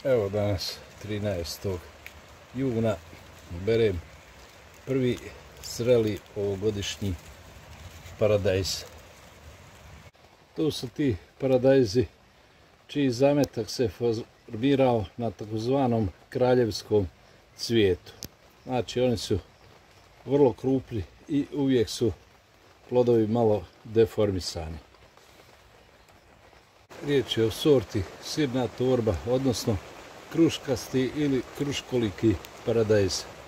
Evo danas 13. juna berem prvi zreli ovogodišnji paradajz. Tu su ti paradajzi čiji zametak se formirao na takozvanom kraljevskom cvijetu. Znači oni su vrlo krupni i uvijek su plodovi malo deformisani. Riječ je o sorti sirna torba, odnosno kruškasti ili kruškoliki paradajz.